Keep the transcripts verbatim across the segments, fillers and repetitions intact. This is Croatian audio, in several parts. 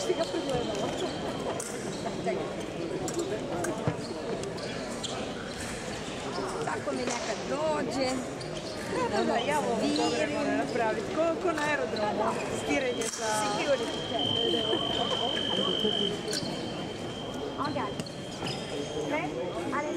baš ti ga pregledala. Tako mi nekad dođe. Da, da, ja volim toga mora napraviti. Ko na aerodromu, skiranje za... Security check. On got it. Okay? Alex.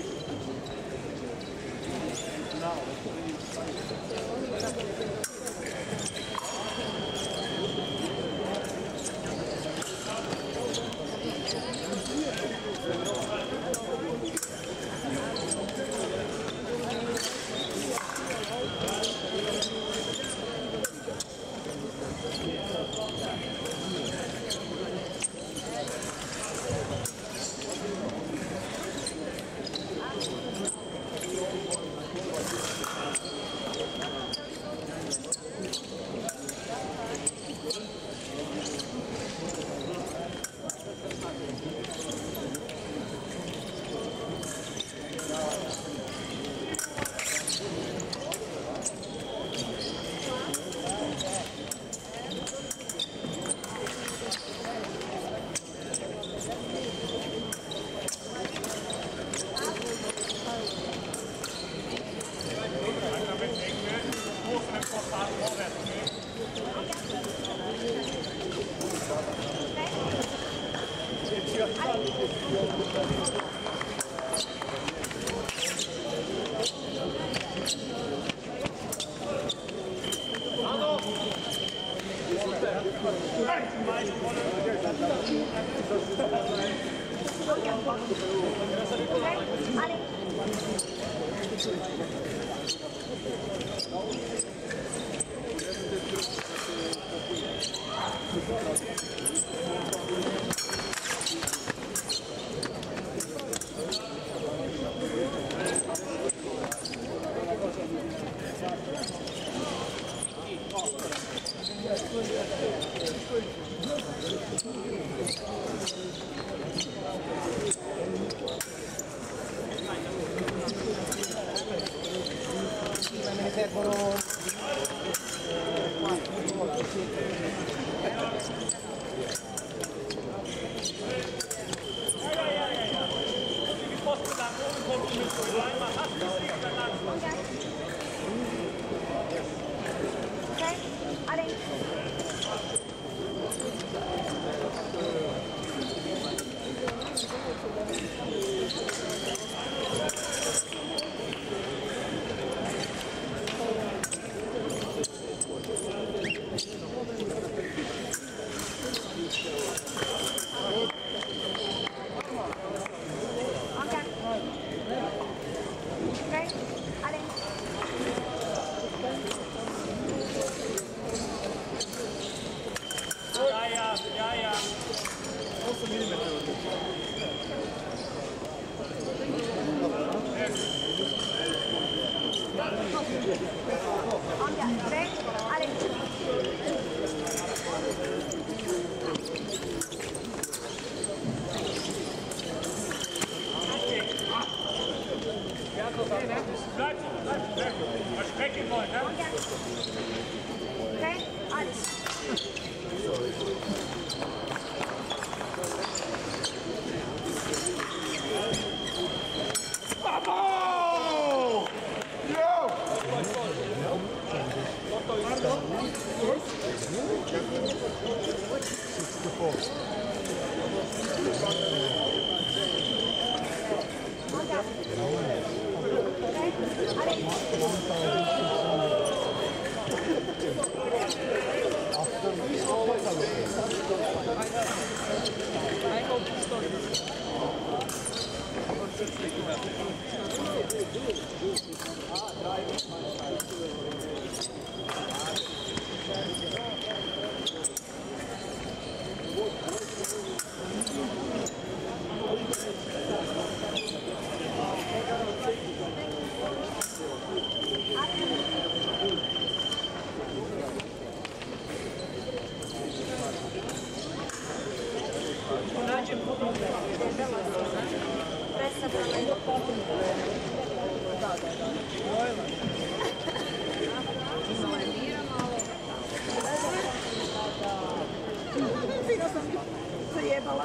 Fino sam. trebala.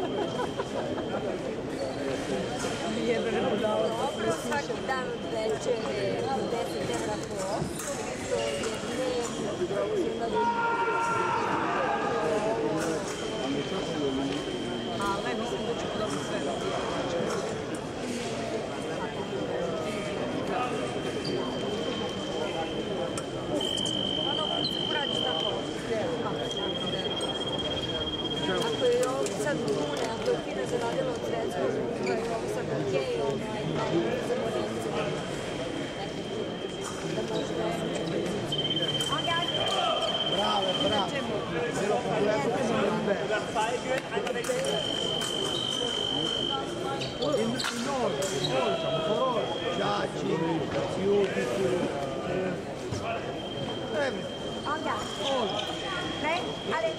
Jebene budala. Dobro, svaki dan od večere deset evra po osobi, to je dnevno. Ali ne, mislim da ću dobro sve raditi. Ono, uradiš tako. Ako je ovo sad kune, ako je fina zaradila od sredstva, ako je ovo sad okej, ono, aj taj za monicima. Da možda je... Bravo, bravo. Zero problema. In, in ordine, diciamo, parole, giaci, fiuti, eh, Andiamo. Tre, allez.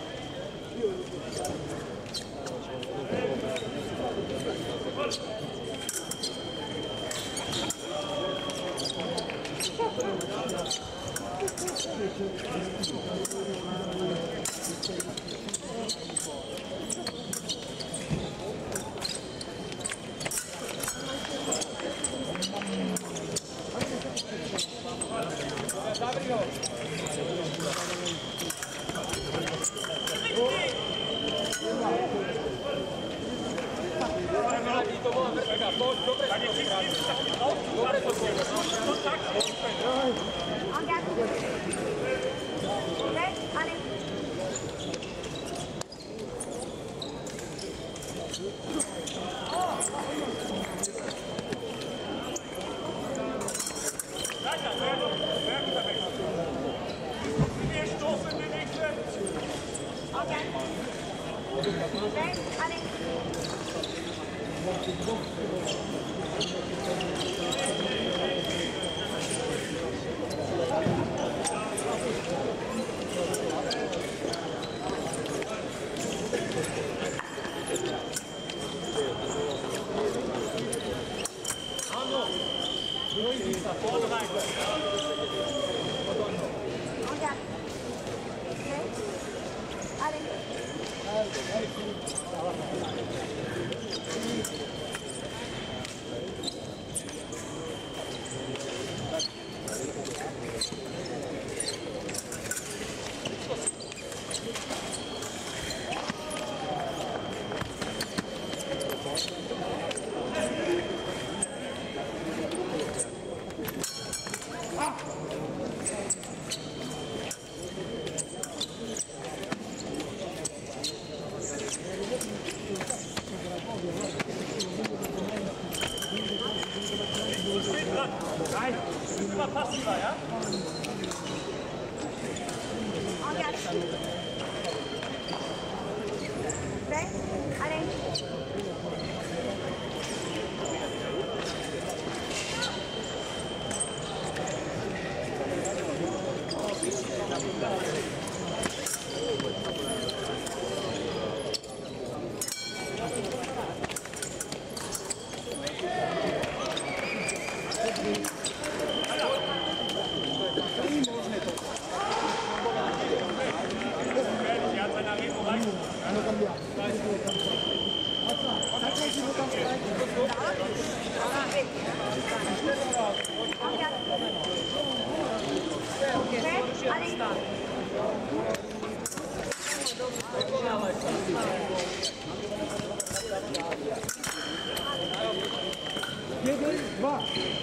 Piede, va.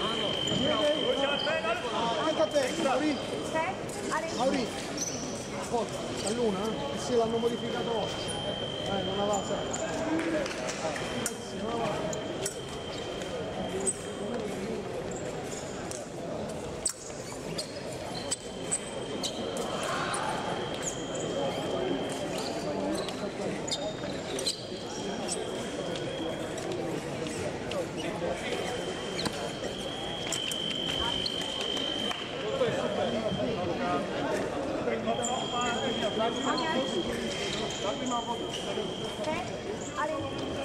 Anche a te, Mauri. Mauri. Ascolta, la luna? Eh sì, l'hanno modificato oggi. Eh, non avanza. Non avanza. Okay, allez.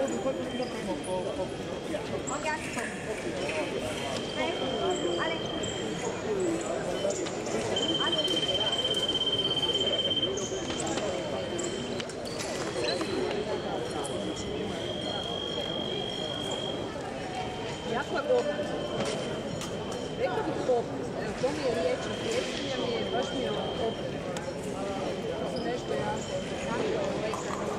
Regarde. Prêt? Allez. Allez. Jako je popis. Rekao bih popis. Evo, to mi je riječ. Riječ mi je, baš mi je popis. To su nešto jako. Jako ovaj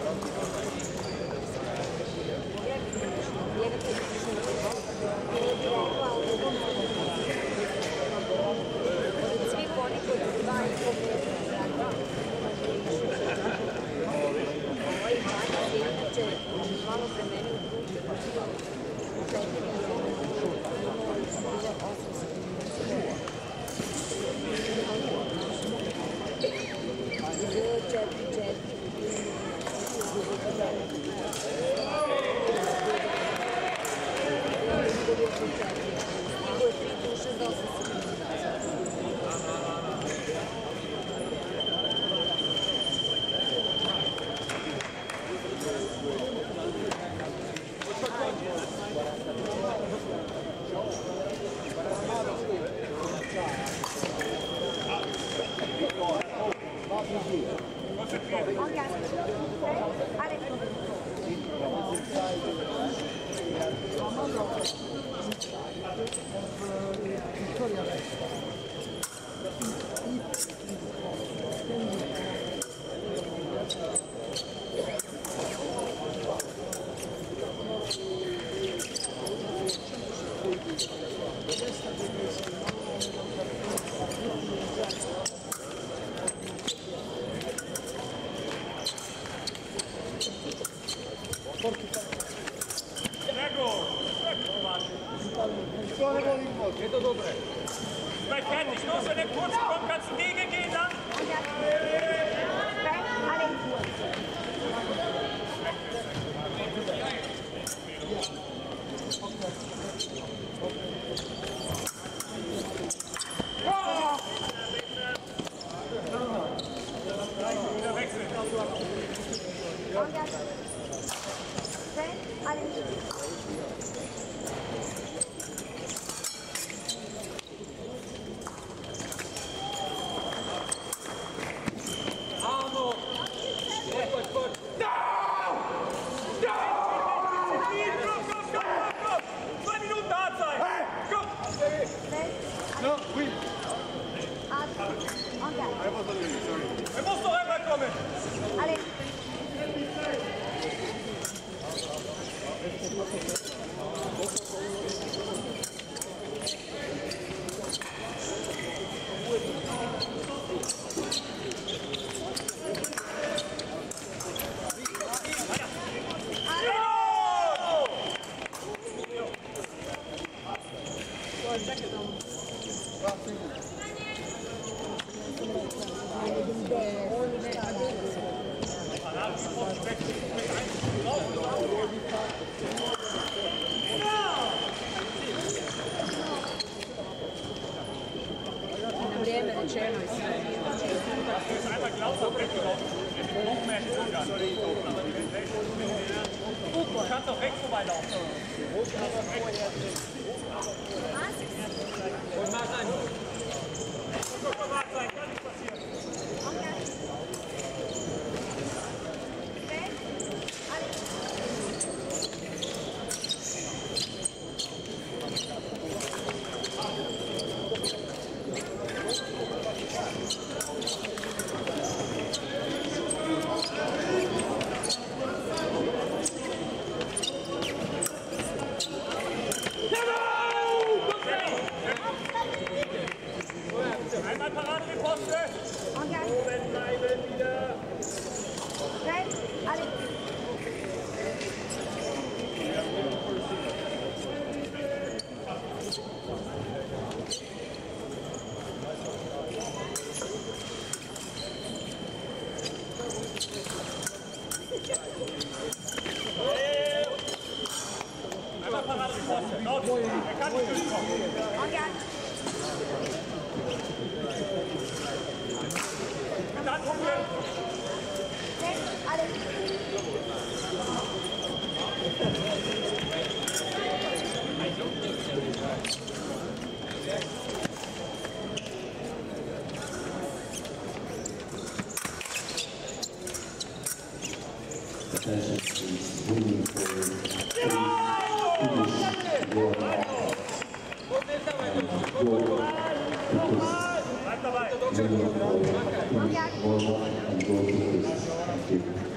od svih onih od dva i pol metra. Ovaj manjak je inače malo premenio druge. Četiri, četiri. Stigo je tri duše za osam Geht doch dobre. Bei fertig, nur wenn der kurz kommt, kannst du gegen gehen dann. Wieder wechseln. No, qui. Er muss doch einmal kommen. Allez. Na vrijeme rečeno i sve. Einmal glaubhaft weggelaufen. Noch mehr zögern. Du kannst auch rechts vorbeilaufen. Und mach an. Guck mal, was sein, kann nicht passieren. Okay.